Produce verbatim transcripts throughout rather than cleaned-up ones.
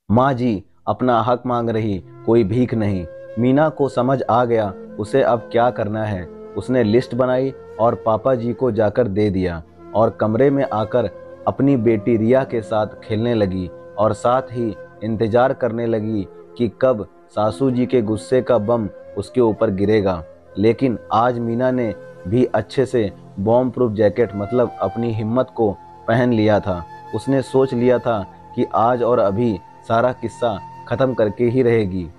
माँ जी अपना हक मांग रही, कोई भीख नहीं। मीना को समझ आ गया उसे अब क्या करना है। उसने लिस्ट बनाई और पापा जी को जाकर दे दिया और कमरे में आकर अपनी बेटी रिया के साथ खेलने लगी और साथ ही इंतजार करने लगी कि कब सासू जी के गुस्से का बम उसके ऊपर गिरेगा। लेकिन आज मीना ने भी अच्छे से बॉम्ब प्रूफ जैकेट मतलब अपनी हिम्मत को पहन लिया था। उसने सोच लिया था कि आज और अभी सारा किस्सा खत्म करके ही रहेगी।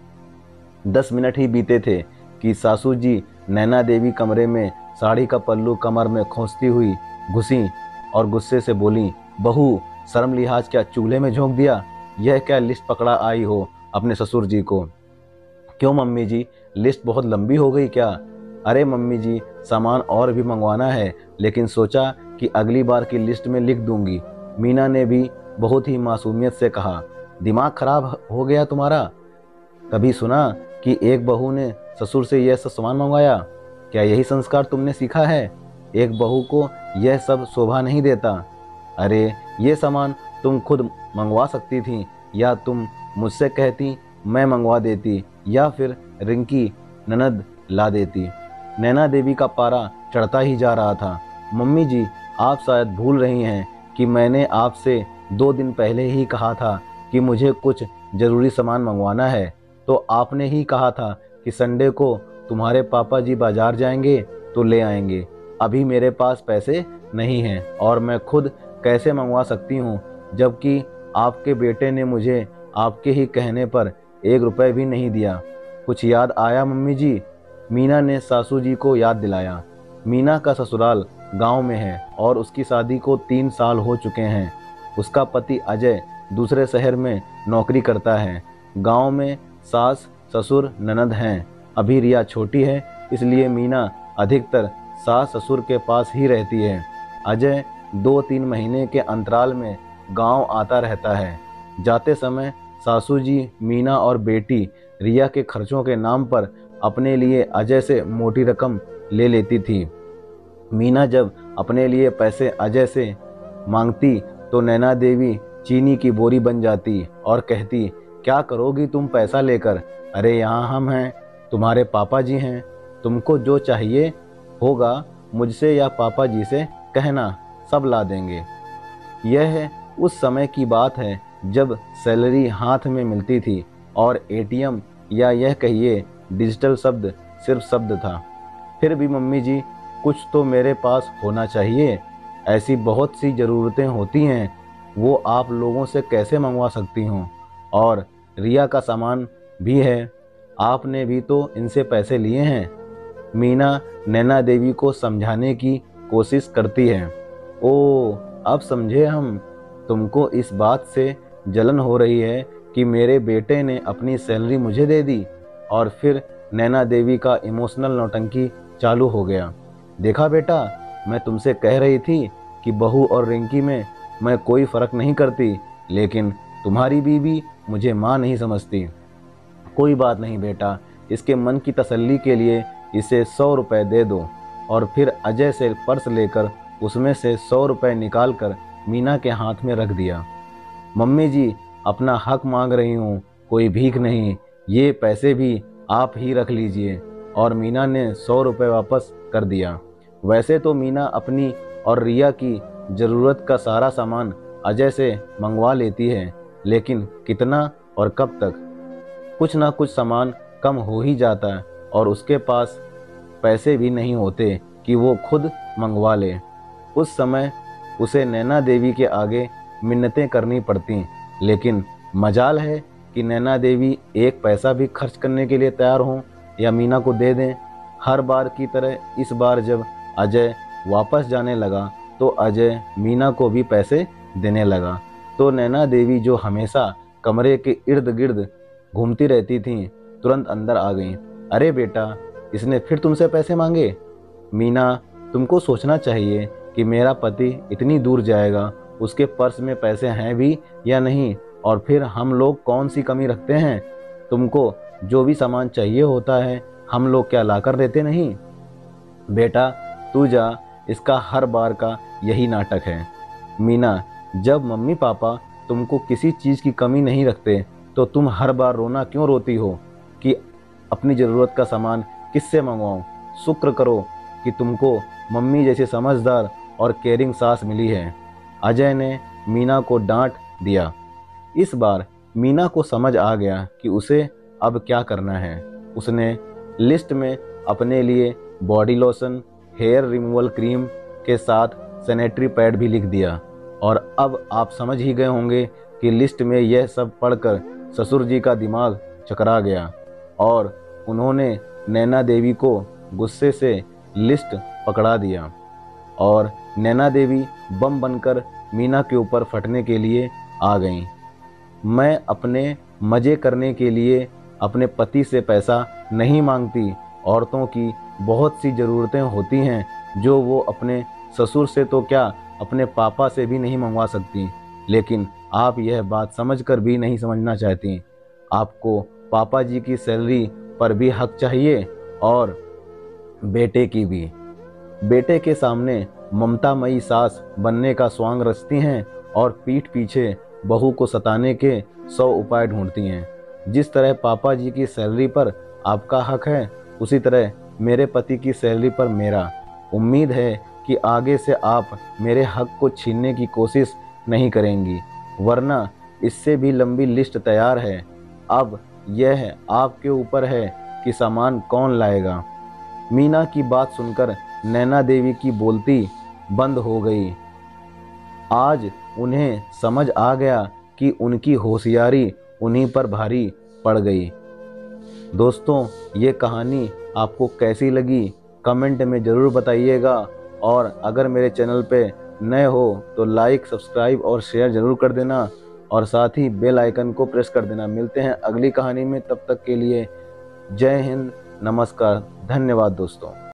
दस मिनट ही बीते थे कि सासू जी नैना देवी कमरे में साड़ी का पल्लू कमर में खोंचती हुई घुसी और गुस्से से बोली, बहू शर्म लिहाज क्या चूल्हे में झोंक दिया? यह क्या लिस्ट पकड़ा आई हो अपने ससुर जी को? क्यों मम्मी जी, लिस्ट बहुत लंबी हो गई क्या? अरे मम्मी जी, सामान और भी मंगवाना है, लेकिन सोचा कि अगली बार की लिस्ट में लिख दूंगी। मीना ने भी बहुत ही मासूमियत से कहा। दिमाग खराब हो गया तुम्हारा? कभी सुना कि एक बहू ने ससुर से यह सब सामान मंगवाया? क्या यही संस्कार तुमने सीखा है? एक बहू को यह सब शोभा नहीं देता। अरे ये सामान तुम खुद मंगवा सकती थी, या तुम मुझसे कहती मैं मंगवा देती, या फिर रिंकी ननद ला देती। नैना देवी का पारा चढ़ता ही जा रहा था। मम्मी जी, आप शायद भूल रही हैं कि मैंने आपसे दो दिन पहले ही कहा था कि मुझे कुछ ज़रूरी सामान मंगवाना है। तो आपने ही कहा था कि संडे को तुम्हारे पापा जी बाजार जाएंगे तो ले आएंगे। अभी मेरे पास पैसे नहीं हैं और मैं खुद कैसे मंगवा सकती हूँ, जबकि आपके बेटे ने मुझे आपके ही कहने पर एक रुपए भी नहीं दिया। कुछ याद आया मम्मी जी? मीना ने सासू जी को याद दिलाया। मीना का ससुराल गांव में है और उसकी शादी को तीन साल हो चुके हैं। उसका पति अजय दूसरे शहर में नौकरी करता है। गांव में सास ससुर ननद हैं। अभी रिया छोटी है, इसलिए मीना अधिकतर सास ससुर के पास ही रहती है। अजय दो तीन महीने के अंतराल में गांव आता रहता है। जाते समय सासू जी मीना और बेटी रिया के खर्चों के नाम पर अपने लिए अजय से मोटी रकम ले लेती थी। मीना जब अपने लिए पैसे अजय से मांगती तो नैना देवी चीनी की बोरी बन जाती और कहती, क्या करोगी तुम पैसा लेकर? अरे यहाँ हम हैं, तुम्हारे पापा जी हैं, तुमको जो चाहिए होगा मुझसे या पापा जी से कहना, सब ला देंगे। यह उस समय की बात है जब सैलरी हाथ में मिलती थी और एटीएम या यह कहिए डिजिटल शब्द सिर्फ शब्द था। फिर भी मम्मी जी, कुछ तो मेरे पास होना चाहिए। ऐसी बहुत सी ज़रूरतें होती हैं, वो आप लोगों से कैसे मंगवा सकती हूँ? और रिया का सामान भी है, आपने भी तो इनसे पैसे लिए हैं। मीना नैना देवी को समझाने की कोशिश करती है। ओ, अब समझे हम। तुमको इस बात से जलन हो रही है कि मेरे बेटे ने अपनी सैलरी मुझे दे दी। और फिर नैना देवी का इमोशनल नौटंकी चालू हो गया। देखा बेटा, मैं तुमसे कह रही थी कि बहू और रिंकी में मैं कोई फ़र्क नहीं करती, लेकिन तुम्हारी बीवी मुझे माँ नहीं समझती। कोई बात नहीं बेटा, इसके मन की तसल्ली के लिए इसे सौ रुपये दे दो। और फिर अजय से पर्स लेकर उसमें से सौ रुपये निकाल कर मीना के हाथ में रख दिया। मम्मी जी, अपना हक मांग रही हूँ, कोई भीख नहीं। ये पैसे भी आप ही रख लीजिए। और मीना ने सौ रुपये वापस कर दिया। वैसे तो मीना अपनी और रिया की ज़रूरत का सारा सामान अजय से मंगवा लेती है, लेकिन कितना और कब तक? कुछ ना कुछ सामान कम हो ही जाता है और उसके पास पैसे भी नहीं होते कि वो खुद मंगवा ले। उस समय उसे नैना देवी के आगे मिन्नतें करनी पड़ती, लेकिन मजाल है कि नैना देवी एक पैसा भी खर्च करने के लिए तैयार हों या मीना को दे दें। हर बार की तरह इस बार जब अजय वापस जाने लगा तो अजय मीना को भी पैसे देने लगा। तो नैना देवी, जो हमेशा कमरे के इर्द गिर्द घूमती रहती थीं, तुरंत अंदर आ गईं। अरे बेटा, इसने फिर तुमसे पैसे मांगे? मीना, तुमको सोचना चाहिए कि मेरा पति इतनी दूर जाएगा, उसके पर्स में पैसे हैं भी या नहीं, और फिर हम लोग कौन सी कमी रखते हैं? तुमको जो भी सामान चाहिए होता है हम लोग क्या लाकर देते नहीं? बेटा तू जा, इसका हर बार का यही नाटक है। मीना, जब मम्मी पापा तुमको किसी चीज़ की कमी नहीं रखते तो तुम हर बार रोना क्यों रोती हो कि अपनी ज़रूरत का सामान किससे मंगवाऊं? शुक्र करो कि तुमको मम्मी जैसी समझदार और केयरिंग सास मिली है। अजय ने मीना को डांट दिया। इस बार मीना को समझ आ गया कि उसे अब क्या करना है। उसने लिस्ट में अपने लिए body lotion, hair removal cream के साथ सैनिटरी पैड भी लिख दिया। और अब आप समझ ही गए होंगे कि लिस्ट में यह सब पढ़कर ससुर जी का दिमाग चकरा गया और उन्होंने नैना देवी को गुस्से से लिस्ट पकड़ा दिया और नैना देवी बम बनकर मीना के ऊपर फटने के लिए आ गईं। मैं अपने मज़े करने के लिए अपने पति से पैसा नहीं मांगती। औरतों की बहुत सी ज़रूरतें होती हैं जो वो अपने ससुर से तो क्या अपने पापा से भी नहीं मंगवा सकती। लेकिन आप यह बात समझकर भी नहीं समझना चाहती। आपको पापा जी की सैलरी पर भी हक चाहिए और बेटे की भी। बेटे के सामने ममतामयी सास बनने का स्वांग रचती हैं और पीठ पीछे बहू को सताने के सौ उपाय ढूंढती हैं। जिस तरह पापा जी की सैलरी पर आपका हक है, उसी तरह मेरे पति की सैलरी पर मेरा। उम्मीद है कि आगे से आप मेरे हक को छीनने की कोशिश नहीं करेंगी, वरना इससे भी लंबी लिस्ट तैयार है। अब यह आपके ऊपर है कि सामान कौन लाएगा। मीना की बात सुनकर नैना देवी की बोलती बंद हो गई। आज उन्हें समझ आ गया कि उनकी होशियारी उन्हीं पर भारी पड़ गई। दोस्तों, ये कहानी आपको कैसी लगी कमेंट में ज़रूर बताइएगा और अगर मेरे चैनल पे नए हो तो लाइक, सब्सक्राइब और शेयर ज़रूर कर देना और साथ ही बेल आइकन को प्रेस कर देना। मिलते हैं अगली कहानी में, तब तक के लिए जय हिंद, नमस्कार, धन्यवाद दोस्तों।